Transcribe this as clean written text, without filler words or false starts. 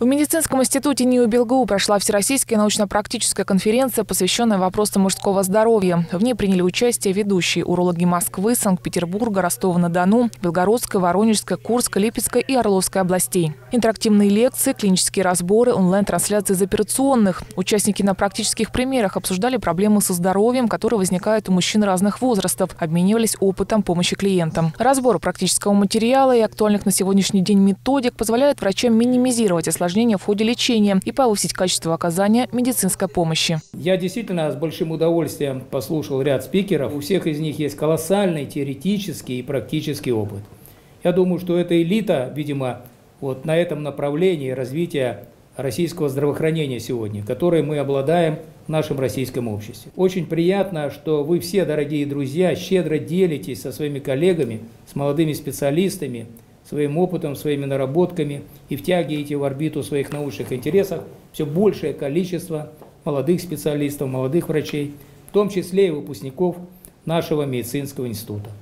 В медицинском институте НИУ БелГУ прошла всероссийская научно-практическая конференция, посвященная вопросам мужского здоровья. В ней приняли участие ведущие урологи Москвы, Санкт-Петербурга, Ростова-на-Дону, Белгородской, Воронежской, Курской, Липецкой и Орловской областей. Интерактивные лекции, клинические разборы, онлайн-трансляции из операционных. Участники на практических примерах обсуждали проблемы со здоровьем, которые возникают у мужчин разных возрастов, обменивались опытом помощи клиентам. Разбор практического материала и актуальных на сегодняшний день методик позволяет врачам минимизировать осложнения в ходе лечения и повысить качество оказания медицинской помощи. Я действительно с большим удовольствием послушал ряд спикеров. У всех из них есть колоссальный теоретический и практический опыт. Я думаю, что эта элита, видимо, вот на этом направлении развития российского здравоохранения сегодня, которой мы обладаем в нашем российском обществе. Очень приятно, что вы все, дорогие друзья, щедро делитесь со своими коллегами, с молодыми специалистами, своим опытом, своими наработками и втягиваете в орбиту своих научных интересов все большее количество молодых специалистов, молодых врачей, в том числе и выпускников нашего медицинского института.